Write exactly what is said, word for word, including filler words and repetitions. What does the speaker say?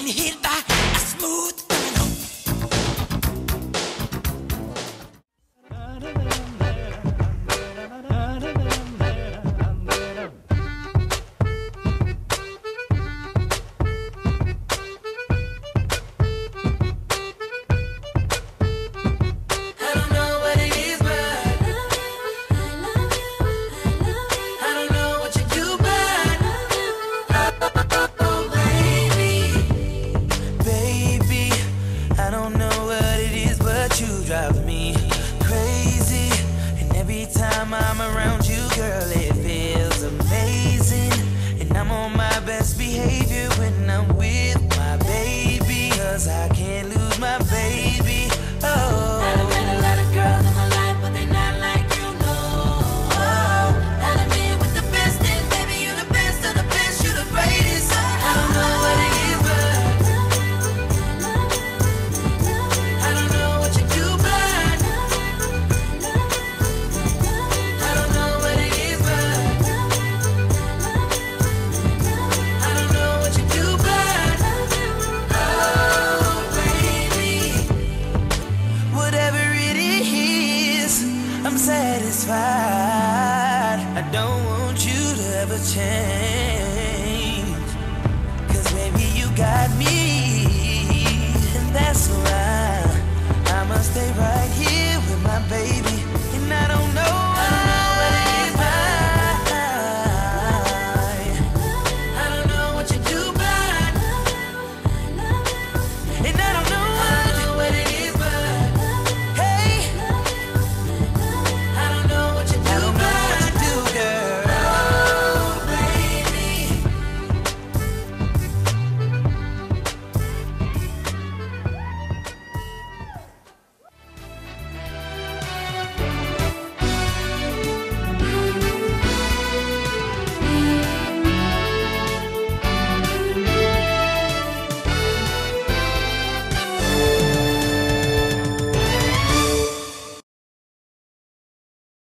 being hit by a smooth criminal. Drive me crazy, and every time I'm around you, girl, it feels amazing. And I'm on my best behavior when I'm with my baby, 'cause I can't lose my baby. Oh, I done met a lot of girls in my life, but they not like you, no. Oh, I done been with the best, and baby, you the best of the best, you the greatest. I don't know what it is, but I don't know what you do. Satisfied. I don't want you to ever change, 'cause baby, you got me